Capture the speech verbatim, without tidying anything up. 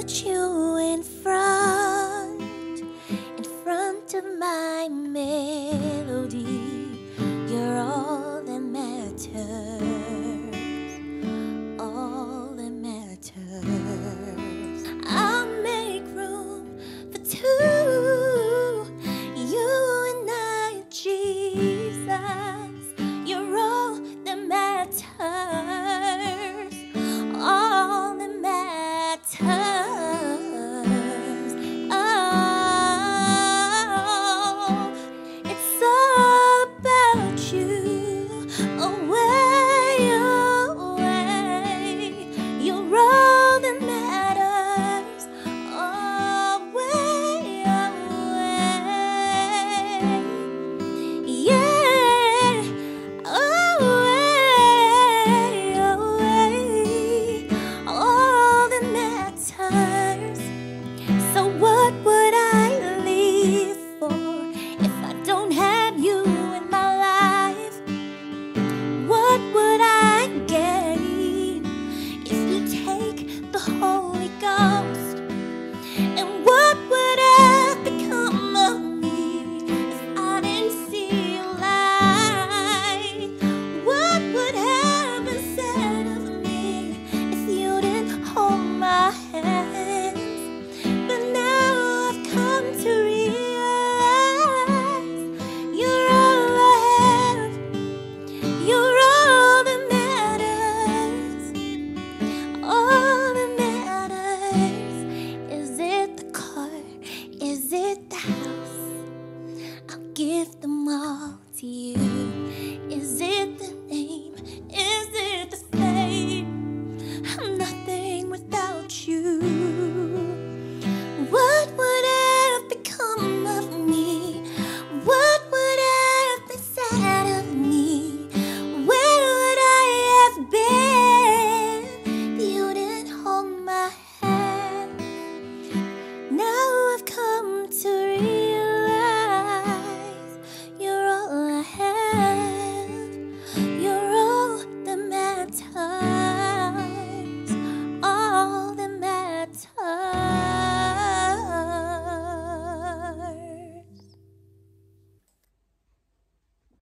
put you in front, in front of my melody. You're all that matters, all that matters. I'll make room for two, you and I, Jesus. You're all that matters, all that matters.